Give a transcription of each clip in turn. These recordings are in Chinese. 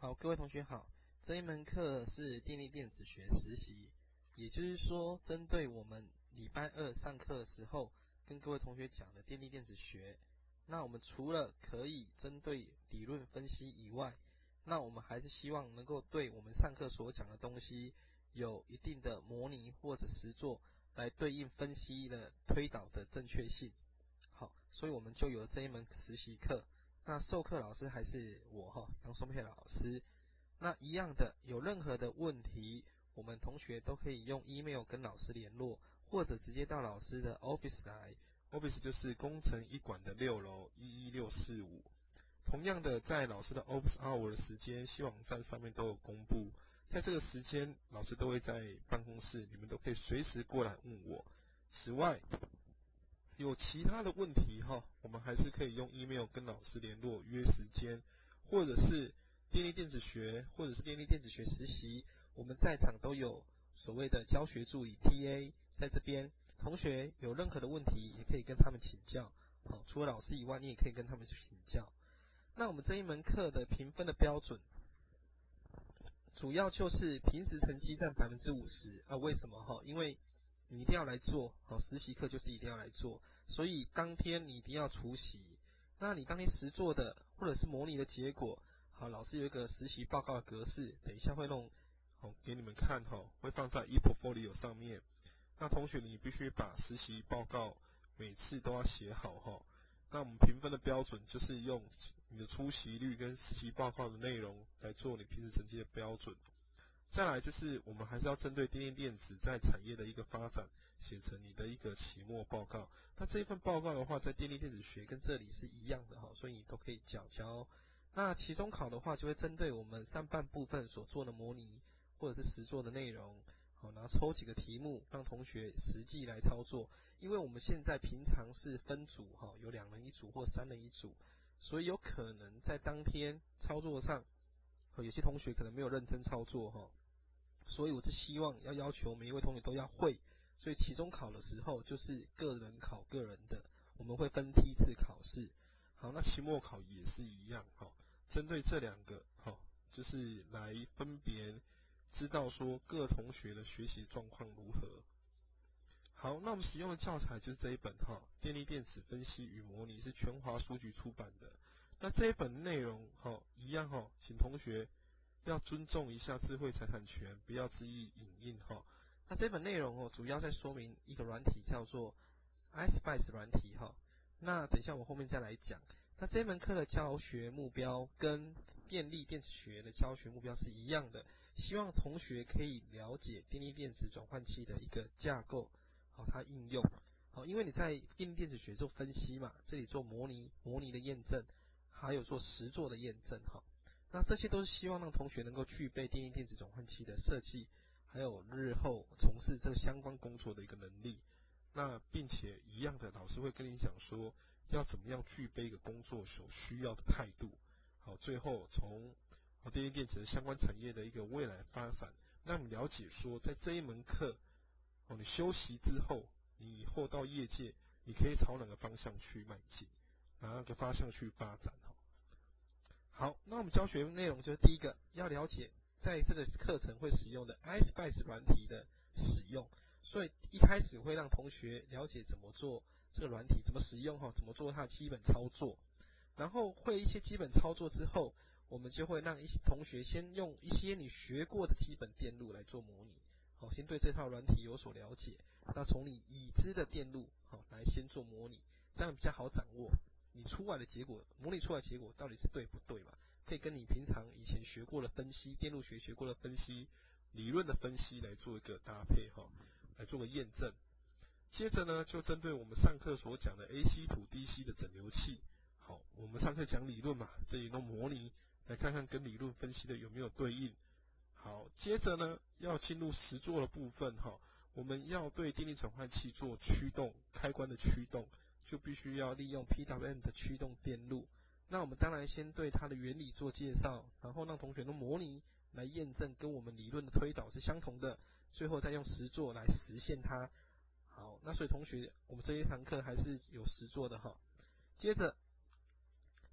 好，各位同学好，这一门课是电力电子学实习，也就是说，针对我们礼拜二上课的时候跟各位同学讲的电力电子学，那我们除了可以针对理论分析以外，那我们还是希望能够对我们上课所讲的东西有一定的模拟或者实作，来对应分析的推导的正确性。好，所以我们就有这一门实习课。那授课老师还是我杨松佩老师。那一样的，有任何的问题，我们同学都可以用 email 跟老师联络，或者直接到老师的 office 来。 office 就是工程一馆的6楼11645。同样的，在老师的 office hour 的时间，系网站上面都有公布。在这个时间，老师都会在办公室，你们都可以随时过来问我。此外，有其他的问题我们还是可以用 email 跟老师联络约时间，或者是电力电子学，或者是电力电子学实习，我们在场都有所谓的教学助理 TA 在这边，同学有任何的问题也可以跟他们请教。好，除了老师以外，你也可以跟他们请教。那我们这一门课的评分的标准，主要就是平时成绩占50%啊。为什么因为你一定要来做，实习课就是一定要来做，所以当天你一定要出席。那你当天实作的或者是模拟的结果，好，老师有一个实习报告的格式，等一下会弄给你们看会放在 ePortfolio 上面。那同学你必须把实习报告每次都要写好那我们评分的标准就是用你的出席率跟实习报告的内容来做你平时成绩的标准。再来就是我们还是要针对电力电子在产业的一个发展，写成你的一个期末报告。那这一份报告的话，在电力电子学跟这里是一样的所以你都可以缴交。那期中考的话，就会针对我们上半部分所做的模拟或者是实作的内容，然后抽几个题目让同学实际来操作。因为我们现在平常是分组有2人一组或3人一组，所以有可能在当天操作上，有些同学可能没有认真操作所以我是希望要求每一位同学都要会。所以期中考的时候就是个人考个人的，我们会分梯次考试。 好，那期末考也是一样针对这2个就是来分别知道说各同学的学习状况如何。好，那我们使用的教材就是这一本电力电子分析与模拟，是全华书局出版的。那这一本内容一样请同学要尊重一下智慧财产权，不要恣意影印那这本内容主要在说明一个软体叫做 iSpice 软体那等一下我后面再来讲。那这门课的教学目标跟电力电子学的教学目标是一样的，希望同学可以了解电力电子转换器的一个架构它应用因为你在电力电子学做分析嘛，这里做模拟的验证，还有做实作的验证那这些都是希望让同学能够具备电力电子转换器的设计，还有日后从事这个相关工作的一个能力。 那并且一样的，老师会跟你讲说要怎么样具备一个工作所需要的态度。好，最后从电力电子的相关产业的一个未来发展，让你了解说在这一门课你休息之后，你以后到业界你可以朝哪个方向去迈进，哪个方向去发展好，那我们教学内容就是第一个要了解在这个课程会使用的 iSpice 软体的使用，所以一开始会让同学了解怎么做这个软体，怎么使用怎么做它的基本操作。然后会一些基本操作之后，我们就会让一些同学先用一些你学过的基本电路来做模拟。好，先对这套软体有所了解，那从你已知的电路来先做模拟，这样比较好掌握。你出来的结果，模拟出来的结果到底是对不对嘛？可以跟你平常以前学过的分析，电路学过的分析， 理论的分析来做一个搭配来做个验证。接着呢，就针对我们上课所讲的 AC to DC 的整流器，好，我们上课讲理论嘛，这里弄模拟，来看看跟理论分析的有没有对应。好，接着呢，要进入实作的部分我们要对电力转换器做驱动，开关的驱动， 就必须要利用 PWM 的驱动电路。那我们当然先对它的原理做介绍，然后让同学用模拟来验证跟我们理论的推导是相同的，最后再用实作来实现它。好，那所以同学，我们这一堂课还是有实作的接着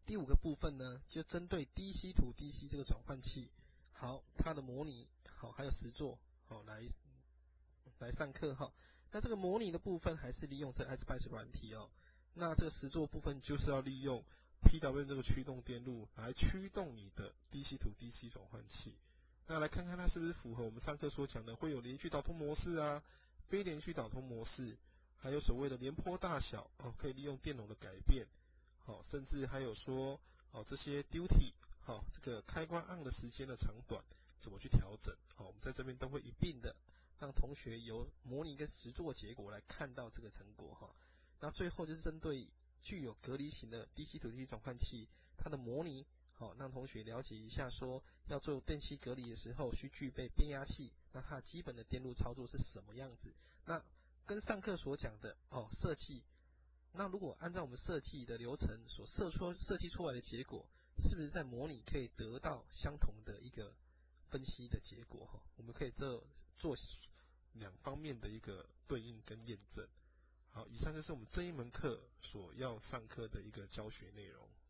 第5个部分呢，就针对 DC to DC 这个转换器，好，它的模拟，好，还有实作，好，来上课哈。那这个模拟的部分还是利用这 iSpice 软体哦。那这个实作部分就是要利用 PWM 这个驱动电路来驱动你的 DC to DC 转换器。那来看看它是不是符合我们上课所讲的，会有连续导通模式啊，非连续导通模式，还有所谓的连波大小哦，可以利用电容的改变，好，甚至还有说哦这些 duty 好，这个开关按的时间的长短怎么去调整，好，我们在这边都会一并的让同学由模拟跟实作结果来看到这个成果哈。那最后就是针对具有隔离型的 DC to DC 转换器，它的模拟，好，让同学了解一下说要做电器隔离的时候需具备变压器，那它基本的电路操作是什么样子？那跟上课所讲的哦设计，那如果按照我们设计的流程所设计出来的结果，是不是在模拟可以得到相同的一个分析的结果哈？我们可以做 2方面的一个对应跟验证。好，以上就是我们这一门课所要上课的一个教学内容。